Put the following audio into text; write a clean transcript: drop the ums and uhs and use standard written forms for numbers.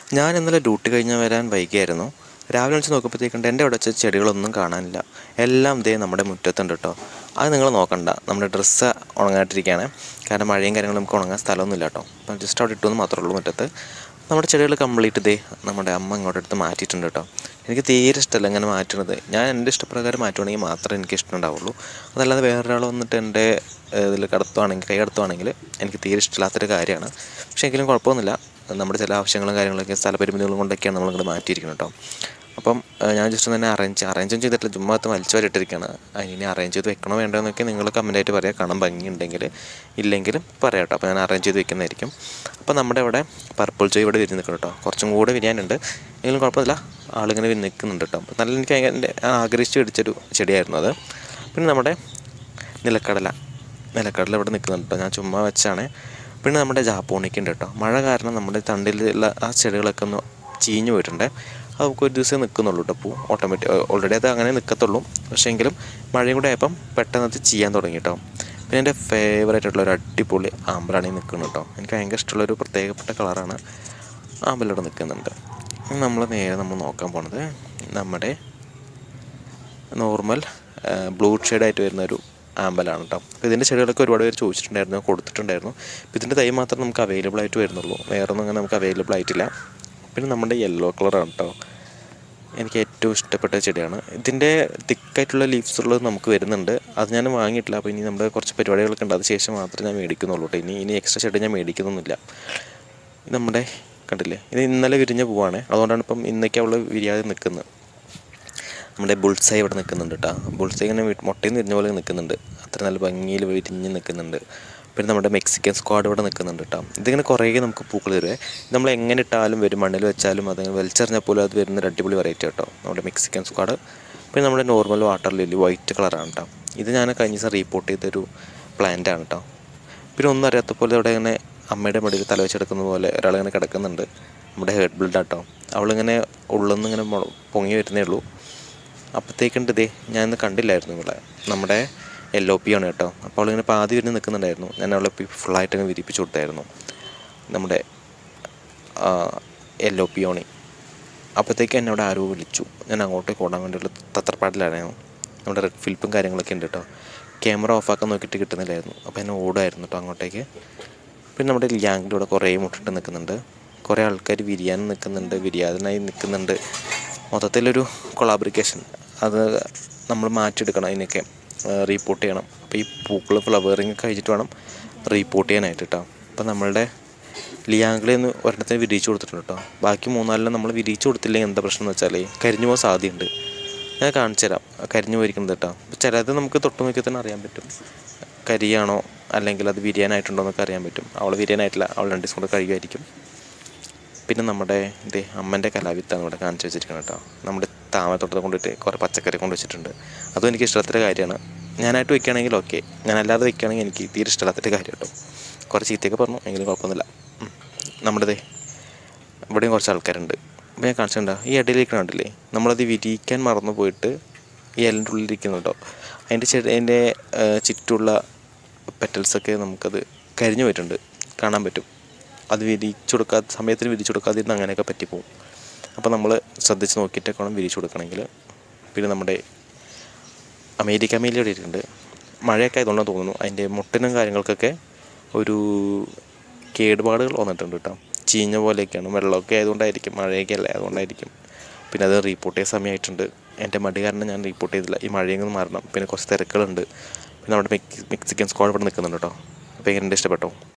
ഞാൻ ഇന്നലെ ഡ്യൂട്ടി കഴിഞ്ഞ് വരാൻ വൈകിയായിരുന്നു. രാവിലെ വിളിച്ച് നോക്കുമ്പോഴത്തേക്കുണ്ട് എൻ്റെ അവിടെ വെച്ച ചെടികളൊന്നും കാണാനില്ല. എല്ലാം ദേ നമ്മുടെ മുറ്റത്തുണ്ട് കേട്ടോ. അത് നിങ്ങൾ നോക്കണ്ട, നമ്മുടെ ഡ്രസ്സ് ഉണങ്ങാട്ടിരിക്കുകയാണ്. കാരണം മഴയും കാര്യങ്ങളും നമുക്ക് ഉണങ്ങാൻ സ്ഥലമൊന്നുമില്ല കേട്ടോ. അപ്പം ജസ്റ്റ് അവിടെ ഇട്ടുവെന്ന് മാത്രമേ ഉള്ളൂ മുറ്റത്ത്. നമ്മുടെ ചെടികൾ കംപ്ലീറ്റ് ദേ നമ്മുടെ അമ്മ ഇങ്ങോട്ടെടുത്ത് മാറ്റിയിട്ടുണ്ട് കേട്ടോ. എനിക്ക് തീരെ ഇഷ്ടമല്ല ഇങ്ങനെ മാറ്റുന്നത്. ഞാൻ എൻ്റെ ഇഷ്ടപ്രകാരം മാറ്റുവാണെങ്കിൽ മാത്രമേ എനിക്ക് ഇഷ്ടമുണ്ടാവുള്ളൂ. അതല്ലാതെ വേറൊരാൾ വന്നിട്ട് എൻ്റെ ഇതിൽ കടത്തുവാണെങ്കിൽ കൈ കടത്തുവാണെങ്കിൽ എനിക്ക് തീരെ ഇഷ്ടമില്ലാത്തൊരു കാര്യമാണ്. പക്ഷേ എങ്കിലും കുഴപ്പമൊന്നുമില്ല. നമ്മുടെ ചില ആവശ്യങ്ങളും കാര്യങ്ങളൊക്കെ സ്ഥലപരിമിതികളും കൊണ്ടൊക്കെയാണ് നമ്മളിങ്ങോട്ട് മാറ്റിയിരിക്കുന്നത് കേട്ടോ. അപ്പം ഞാൻ ജസ്റ്റ് തന്നെ അറേഞ്ചും ചെയ്തിട്ടില്ല, ചുമ്മാ വലിച്ചു വരിട്ടിരിക്കുകയാണ്. അതിനി അറേഞ്ച് ചെയ്ത് വെക്കണോ വേണ്ടോ എന്നൊക്കെ നിങ്ങൾ കമൻറ്റായിട്ട് പറയുക. കാണാൻ ഭംഗിയുണ്ടെങ്കിൽ ഇല്ലെങ്കിലും പറയാം കേട്ടോ. അപ്പോൾ ഞാൻ അറേഞ്ച് ചെയ്ത് വെക്കുന്നതായിരിക്കും. അപ്പോൾ നമ്മുടെ ഇവിടെ പർപ്പിൾ ജോയ് ഇവിടെ വിരിഞ്ഞ് നിൽക്കണം കേട്ടോ. കുറച്ചും കൂടെ വിരിയാനുണ്ട്, എങ്കിലും കുഴപ്പമില്ല. ആളിങ്ങനെ നിൽക്കുന്നുണ്ട് കേട്ടോ. അപ്പോൾ നല്ല എനിക്ക് എൻ്റെ ആഗ്രഹിച്ച് മേടിച്ചൊരു ചെടിയായിരുന്നു അത്. പിന്നെ നമ്മുടെ നിലക്കടല ഇവിടെ നിൽക്കുന്നുണ്ട് കേട്ടോ. ഞാൻ ചുമ്മാ വെച്ചാണ്. പിന്നെ നമ്മുടെ ജാപ്പോണിക്ക ഉണ്ട് കേട്ടോ. മഴ കാരണം നമ്മുടെ തണ്ടിലുള്ള ആ ചെടികളൊക്കെ ഒന്ന് ചീഞ്ഞു പോയിട്ടുണ്ട്. അത് നമുക്ക് ഒരു ദിവസം നിൽക്കുന്നുള്ളൂ കേട്ടോ. പൂ ഓൾറെഡി അത് അങ്ങനെ നിൽക്കത്തുള്ളൂ. പക്ഷേ എങ്കിലും മഴയും കൂടെ ആയപ്പം പെട്ടെന്ന് അത് ചെയ്യാൻ തുടങ്ങി കേട്ടോ. പിന്നെ എൻ്റെ ഫേവറേറ്റ് ആയിട്ടുള്ള ഒരു അടിപൊളി ആമ്പലാണ് ഈ നിൽക്കുന്നത് കേട്ടോ. എനിക്ക് ഭയങ്കര ഇഷ്ടമുള്ളൊരു പ്രത്യേകപ്പെട്ട കളറാണ്. ആമ്പലിവിടെ നിൽക്കുന്നുണ്ട്. നമ്മൾ നോക്കാൻ പോണത് നമ്മുടെ നോർമൽ ബ്ലൂ ഷെയ്ഡായിട്ട് വരുന്നൊരു ആമ്പലാണ് കേട്ടോ. അപ്പോൾ ഇതിൻ്റെ ചെടികളൊക്കെ ഒരുപാട് പേര് ചോദിച്ചിട്ടുണ്ടായിരുന്നു, കൊടുത്തിട്ടുണ്ടായിരുന്നു. അപ്പോൾ ഇതിൻ്റെ തൈ മാത്രം നമുക്ക് അവൈലബിൾ ആയിട്ട് വരുന്നുള്ളൂ, വേറൊന്നും അങ്ങനെ നമുക്ക് അവൈലബിൾ ആയിട്ടില്ല. പിന്നെ നമ്മുടെ യെല്ലോ കളറാണ് കേട്ടോ. എനിക്ക് ഏറ്റവും ഇഷ്ടപ്പെട്ട ചെടിയാണ്. ഇതിൻ്റെ തിക്കായിട്ടുള്ള ലീവ്സ് ഉള്ളത് നമുക്ക് വരുന്നുണ്ട്. അത് ഞാൻ വാങ്ങിയിട്ടില്ല. അപ്പോൾ ഇനി നമ്മുടെ കുറച്ച് പരിപാടികളൊക്കെ ഉണ്ട്, അത് ശേഷം മാത്രമേ ഞാൻ മേടിക്കുന്നുള്ളൂ കേട്ടോ. ഇനി എക്സ്ട്രാ ചെടി ഞാൻ മേടിക്കുന്നൊന്നുമില്ല. നമ്മുടെ കണ്ടില്ലേ, ഇത് ഇന്നലെ വിരിഞ്ഞ പൂവാണ്. അതുകൊണ്ടാണ് ഇപ്പം ഇന്നേക്ക് അവൾ വിരിയാതെ നിൽക്കുന്നത്. നമ്മുടെ ബുൾസൈ ഇവിടെ നിൽക്കുന്നുണ്ട് കേട്ടോ. ബുൾസൈ ഇങ്ങനെ മുട്ടയിൽ നിന്ന് വിരിഞ്ഞ പോലെ നിൽക്കുന്നുണ്ട്. അത്ര നല്ല ഭംഗിയിൽ വിരിഞ്ഞ് നിൽക്കുന്നുണ്ട്. പിന്നെ നമ്മുടെ മെക്സിക്കൻ സ്ക്വാഡ് ഇവിടെ നിൽക്കുന്നുണ്ട് കേട്ടോ. ഇതിങ്ങനെ കുറേ നമുക്ക് പൂക്കൾ തരുവേ. നമ്മൾ എങ്ങനെ ഇട്ടാലും വരും, മണ്ണിൽ വെച്ചാലും അതങ്ങനെ വലിച്ചെറിഞ്ഞാൽ പോലും അത് വരുന്നൊരു അടിപൊളി വെറൈറ്റി കേട്ടോ നമ്മുടെ മെക്സിക്കൻ സ്ക്വാഡ്. പിന്നെ നമ്മുടെ നോർമൽ വാട്ടർ ലില്ലി വൈറ്റ് കളറാണ് കേട്ടോ. ഇത് ഞാൻ കഴിഞ്ഞ ദിവസം റീപ്പോർട്ട് ചെയ്തൊരു പ്ലാന്റാണ് കേട്ടോ. പിന്നെ ഒന്നും അറിയാത്ത പോലെ ഇവിടെ ഇങ്ങനെ അമ്മയുടെ മടിയിൽ തല വെച്ചെടുക്കുന്ന പോലെ ഒരാളിങ്ങനെ കിടക്കുന്നുണ്ട്. നമ്മുടെ ഹേർട്ട് ബിൽഡാട്ടോ. അവളിങ്ങനെ ഉള്ളൊന്നും ഇങ്ങനെ പൊങ്ങി വരുന്നേ ഉള്ളൂ. അപ്പോഴത്തേക്കുണ്ട് ഇതേ ഞാൻ ഇന്ന് കണ്ടില്ലായിരുന്നു ഇവിടെ നമ്മുടെ LOP ആണ് കേട്ടോ. അപ്പോൾ അവളിങ്ങനെ പാതി വിരിഞ്ഞ് നിൽക്കുന്നുണ്ടായിരുന്നു. ഞാൻ അവളെ ഫുള്ളായിട്ട് അങ്ങ് വിരിപ്പിച്ച് കൊടുത്തായിരുന്നു നമ്മുടെ LOP ഓണി. അപ്പോഴത്തേക്ക് എന്നോട് ആരോ വിളിച്ചു. ഞാൻ അങ്ങോട്ടേക്ക് ഓടാൻ വേണ്ടിയുള്ള തത്രപ്പാടിലായിരുന്നു. നമ്മുടെ റെഡ് ഫിലിപ്പും കാര്യങ്ങളൊക്കെ ഉണ്ട് കേട്ടോ. ക്യാമറ ഓഫാക്കാൻ നോക്കിയിട്ട് കിട്ടുന്നില്ലായിരുന്നു. അപ്പോൾ എന്നെ ഓടുമായിരുന്നു കേട്ടോ അങ്ങോട്ടേക്ക്. പിന്നെ നമ്മുടെ ലിയാങ്കിൻ്റെ കൂടെ കുറേ മുട്ടിട്ട് നിൽക്കുന്നുണ്ട്. കുറേ ആൾക്കാർ വിരിയാനും നിൽക്കുന്നുണ്ട്, വിരിയാതനായി നിൽക്കുന്നുണ്ട്. മൊത്തത്തിലൊരു കൊളാബ്രിക്കേഷൻ. അത് നമ്മൾ മാറ്റിയെടുക്കണം, അതിനൊക്കെ റീപ്പോർട്ട് ചെയ്യണം. അപ്പോൾ ഈ പൂക്കൾ ഫ്ലവറിങ് കഴിഞ്ഞിട്ട് വേണം റീപ്പോർട്ട് ചെയ്യാനായിട്ട് കേട്ടോ. അപ്പോൾ നമ്മളുടെ ലിയാങ്കിളിൽ നിന്ന് ഒരെണ്ണത്തിന് വിരിയിച്ച് കൊടുത്തിട്ടുണ്ട് കേട്ടോ. ബാക്കി 3-4 നമ്മൾ വിരിയിച്ച് കൊടുത്തില്ലെങ്കിൽ എന്താ പ്രശ്നം എന്ന് വെച്ചാൽ കരിഞ്ഞു പോകാൻ സാധ്യതയുണ്ട്. ഞാൻ കാണിച്ചു തരാം കരിഞ്ഞു പോയിരിക്കുന്നത് കേട്ടോ. അപ്പോൾ ചിലത് നമുക്ക് തൊട്ട് നോക്കി തന്നെ അറിയാൻ പറ്റും കരിയാണോ അല്ലെങ്കിൽ അത് വിരിയാനായിട്ടുണ്ടോ എന്നൊക്കെ അറിയാൻ പറ്റും. അവൾ വിരിയാനായിട്ടില്ല, അവൾ 2 ദിവസം കൂടെ കഴിയുമായിരിക്കും. പിന്നെ നമ്മുടെ അമ്മൻ്റെ കലാവിത്താണ് ഇവിടെ കാണിച്ചു വെച്ചിരിക്കുന്നത് കേട്ടോ. നമ്മുടെ താമരത്തോട്ടത്തെ കൊണ്ടിട്ട് കുറേ പച്ചക്കറി കൊണ്ട് വെച്ചിട്ടുണ്ട്. അതും എനിക്ക് ഇഷ്ടമുള്ളൊരു കാര്യമാണ്. ഞാനായിട്ട് വെക്കുകയാണെങ്കിൽ ഓക്കെ, ഞാനല്ലാതെ വെക്കുകയാണെങ്കിൽ എനിക്ക് തീരെ ഇഷ്ടമില്ലാത്തൊരു കാര്യം കേട്ടോ. കുറേ ചീത്തയൊക്കെ പറഞ്ഞു, എങ്കിലും കുഴപ്പമൊന്നുമില്ല. നമ്മുടെ ഇവിടെയും കുറച്ച് ആൾക്കാരുണ്ട്. അപ്പോൾ ഞാൻ കാണിച്ചിട്ടുണ്ടോ ഈ ഇടയിലിരിക്കണുണ്ടല്ലേ, നമ്മളത് വിരിയിക്കാൻ മറന്നു പോയിട്ട് ഈ ഇലൻ്റെ ഉള്ളിലിരിക്കുന്നു കേട്ടോ. അതിൻ്റെ ചുറ്റുള്ള പെറ്റൽസൊക്കെ നമുക്കത് കരിഞ്ഞു പോയിട്ടുണ്ട്, കാണാൻ പറ്റും. അത് സമയത്തിന് വിരിച്ചു കൊടുക്കാതിരുന്ന് അങ്ങനെയൊക്കെ പറ്റിപ്പോവും. അപ്പോൾ നമ്മൾ ശ്രദ്ധിച്ച് നോക്കിയിട്ടൊക്കെ വേണം വിരിച്ചു കൊടുക്കണമെങ്കിൽ. പിന്നെ നമ്മുടെ അമേരിക്ക മേലി ഇവിടെ ഇരിക്കുന്നുണ്ട്. മഴയൊക്കെ ആയതുകൊണ്ടാണ് തോന്നുന്നു അതിൻ്റെ മുട്ടിനും കാര്യങ്ങൾക്കൊക്കെ ഒരു കേടുപാടുകൾ വന്നിട്ടുണ്ട് കേട്ടോ. ചീഞ്ഞ പോലെയൊക്കെയാണ്, വെള്ളമൊക്കെ ആയതുകൊണ്ടായിരിക്കും, മഴയൊക്കെ അല്ലേ അതുകൊണ്ടായിരിക്കും. പിന്നെ അത് റീപ്പോർട്ട് ചെയ്യാൻ സമയമായിട്ടുണ്ട്. എൻ്റെ മടി കാരണം ഞാൻ റിപ്പോർട്ട് ചെയ്തില്ല. ഈ മഴയൊന്നും മാറണം. പിന്നെ കുറച്ച് തിരക്കുകളുണ്ട്. പിന്നെ നമ്മുടെ മെക്സിക്കൻ സ്ക്വാഡ് ഇവിടെ നിൽക്കുന്നുണ്ട് കേട്ടോ. അപ്പോൾ എങ്ങനെ ഇഷ്ടപ്പെട്ടോ?